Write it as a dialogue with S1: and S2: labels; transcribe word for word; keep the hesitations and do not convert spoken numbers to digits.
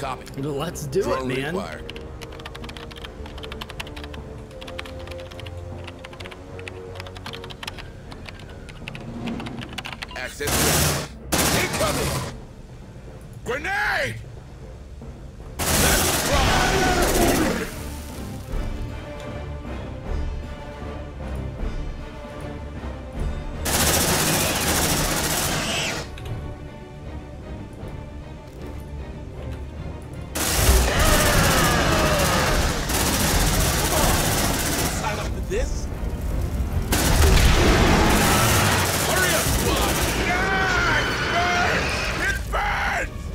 S1: Copy.
S2: Let's do
S1: Drone
S2: it, man.
S1: required. Access. Incoming! Grenade!